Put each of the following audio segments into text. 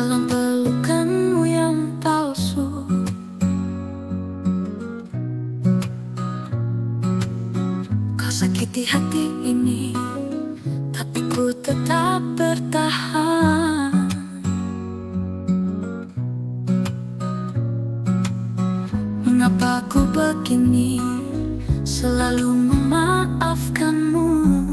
dalam pelukanmu yang palsu. Kau sakiti hati ini, tapi ku tetap bertahan. Mengapa ku begini, selalu memaafkanmu?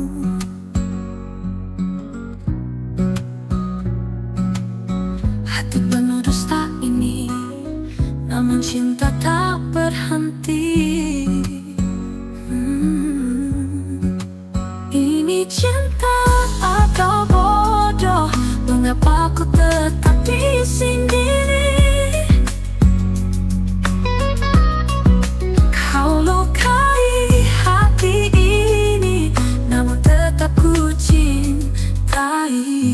Hati penuh dusta ini, namun cinta tak berhenti. Ini cinta atau bodoh? Mengapa ku tetap di sini? Kau lukai hati ini, namun tetap ku cintai.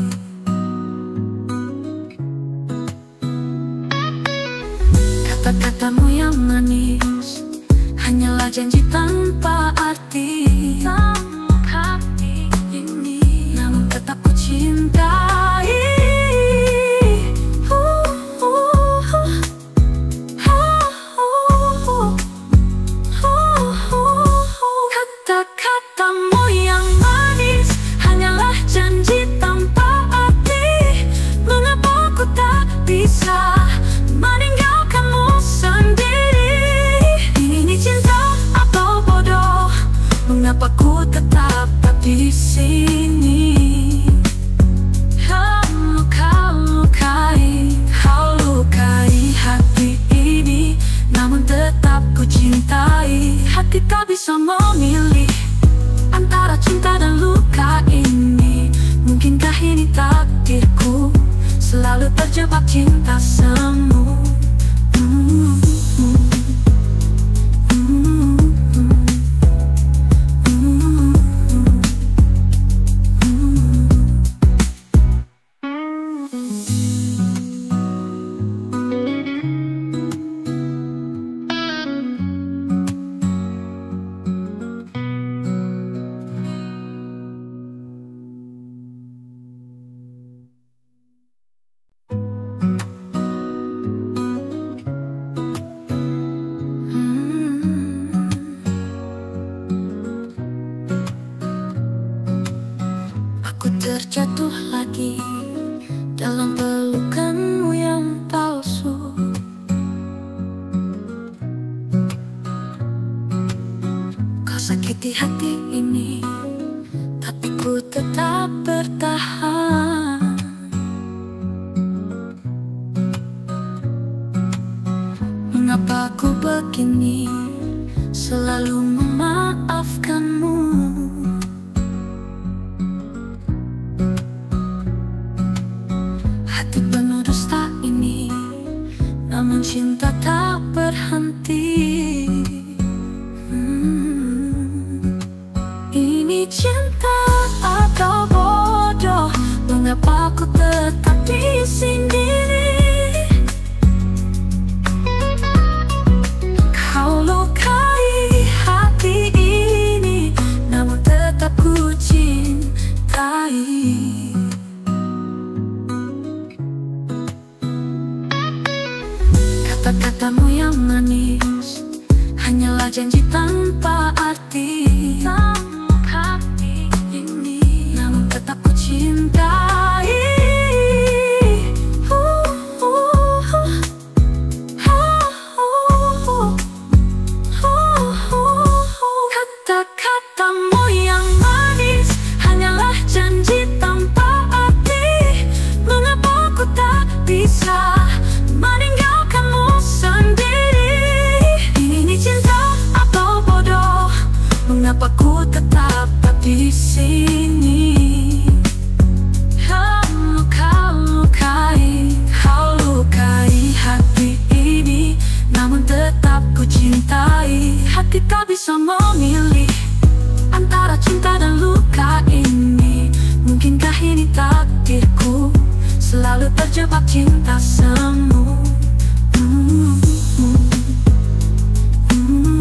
Kata-katamu yang manis hanyalah janji tanpa arti. Namun tetap ku cintai. Kata-katamu yang manis hanyalah janji tanpa arti. Mengapa ku tak bisa meninggalkanmu sendiri? Ini cinta atau bodoh? Mengapa ku tetap di sini? Kau lukai hati ini, namun tetap ku cintai. Hati tak bisa memilih antara cinta dan luka ini. Mungkinkah ini takdirku, selalu terjebak cinta semu? Terjatuh lagi dalam pelukanmu yang palsu. Kau sakiti hati ini, tapi ku tetap bertahan. Mengapa ku begini, selalu memaafkanmu? Hati penuh dusta ini, namun cinta tak berhenti. Ini cinta atau bodoh? Mengapa ku tetap di sini? Kau lukai hati ini, namun tetap ku cintai. Kata-katamu yang manis hanyalah janji tanpa arti. Namun tetap ku cintai. Kata-katamu yang manis hanyalah janji tanpa arti. Mengapa ku tak bisa meninggalkanmu sendiri? Ini cinta atau bodoh? Mengapa ku tetap di sini? Kau lukai hati ini, namun tetap ku cintai. Hati tak bisa memilih antara cinta dan luka ini. Mungkinkah ini takdirku, selalu terjebak cinta semu?